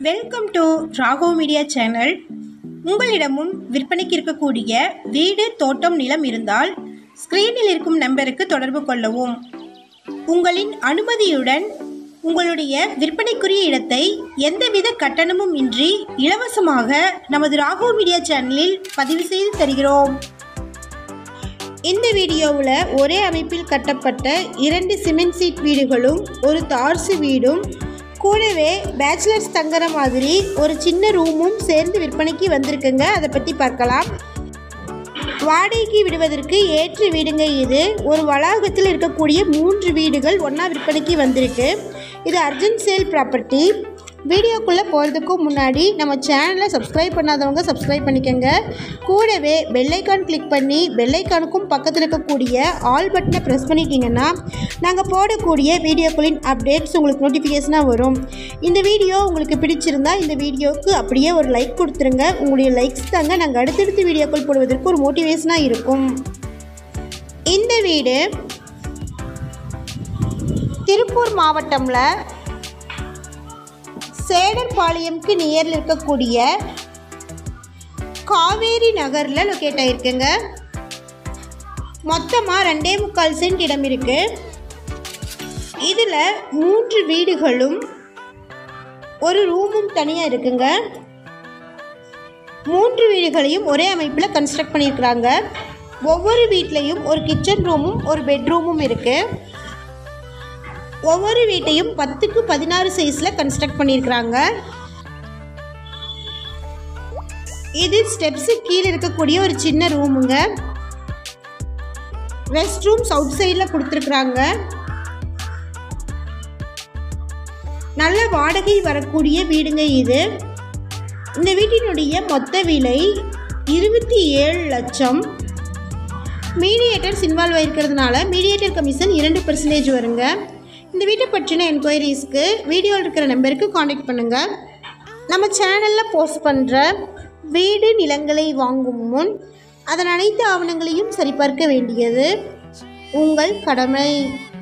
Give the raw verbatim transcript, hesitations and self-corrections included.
Welcome to Raghav media channel. உங்களிடமும் விற்பனைக்கு இருக்கக்கூடிய வீடு, தோட்டம், நிலம் இருந்தால் ஸ்கிரீனில் இருக்கும் நம்பருக்கு தொடர்பு கொள்ளவும். உங்களின் அனுமதியுடன் உங்களுடைய விற்பனைக்குரிய இடத்தை எந்தவித கட்டணமும் இன்றி இலவசமாக நமது ராகவ் மீடியா சேனலில் பதிவு செய்து தருகிறோம். இந்த வீடியோவில் ஒரே அமைப்பில் கட்டப்பட்ட இரண்டு சிமெண்ட் சீட் வீடுகளும் ஒரு தார்சு வீடும் கூடவே பேச்சுலர்ஸ் தங்குற மாதிரி ஒரு சின்ன ரூமும் சேர்ந்து விற்பனைக்கு வந்திருக்குங்க. அதை பற்றி பார்க்கலாம். வாடகைக்கு விடுவதற்கு ஏற்ற வீடுங்க இது. ஒரு வளாகத்தில் இருக்கக்கூடிய மூன்று வீடுகள் ஒன்றா விற்பனைக்கு வந்திருக்கு. இது அர்ஜென்ட் சேல் ப்ராப்பர்ட்டி. வீடியோக்குள்ளே போகிறதுக்கு முன்னாடி நம்ம சேனலை சப்ஸ்கிரைப் பண்ணாதவங்க சப்ஸ்கிரைப் பண்ணிக்கோங்க. கூடவே பெல்லைக்கான் கிளிக் பண்ணி பெல்லைக்கானுக்கும் பக்கத்தில் இருக்கக்கூடிய ஆல் பட்டனை ப்ரெஸ் பண்ணிட்டீங்கன்னா நாங்கள் போடக்கூடிய வீடியோக்களின் அப்டேட்ஸ் உங்களுக்கு நோட்டிஃபிகேஷனாக வரும். இந்த வீடியோ உங்களுக்கு பிடிச்சிருந்தா இந்த வீடியோவுக்கு அப்படியே ஒரு லைக் கொடுத்துருங்க. உங்களுடைய லைக்ஸ் தாங்க நாங்கள் அடுத்தடுத்து வீடியோக்கள் போடுவதற்கு ஒரு மோட்டிவேஷனாக இருக்கும். இந்த வீடு திருப்பூர் மாவட்டம்ல சேடர்பாளையம்க்கு நியரில் இருக்கக்கூடிய காவேரி நகரில் லொக்கேட் ஆகிருக்குங்க. மொத்தமாக ரெண்டே முக்கால் சென்ட் இடம் இருக்கு. இதில் மூன்று வீடுகளும் ஒரு ரூமும் தனியாக இருக்குங்க. மூன்று வீடுகளையும் ஒரே அமைப்பில் கன்ஸ்ட்ரக்ட் பண்ணியிருக்கிறாங்க. ஒவ்வொரு வீட்லேயும் ஒரு கிச்சன் ரூமும் ஒரு பெட்ரூமும் இருக்குது. ஒவ்வொரு வீட்டையும் பத்துக்கு பதினாறு சைஸில் கன்ஸ்ட்ரக்ட் பண்ணியிருக்கிறாங்க. இது ஸ்டெப்ஸு கீழே இருக்கக்கூடிய ஒரு சின்ன ரூமுங்க. ரெஸ்ட் ரூம் அவுட் சைடில் கொடுத்துருக்குறாங்க. நல்ல வாடகை வரக்கூடிய வீடுங்க இது. இந்த வீட்டினுடைய மொத்த விலை இருபத்தி ஏழு லட்சம். மீடியேட்டர்ஸ் இன்வால்வ் ஆகிருக்கிறதுனால மீடியேட்டர் கமிஷன் இரண்டு பர்சன்டேஜ் வருங்க. இந்த வீட்டை பற்றின என்கொயரிஸ்க்கு வீடியோவில் இருக்கிற நம்பருக்கு காண்டாக்ட் பண்ணுங்கள். நம்ம சேனலில் போஸ்ட் பண்ணுற வீடு நிலங்களை வாங்கும் முன் அதன் அனைத்து ஆவணங்களையும் சரிபார்க்க வேண்டியது உங்கள் கடமை.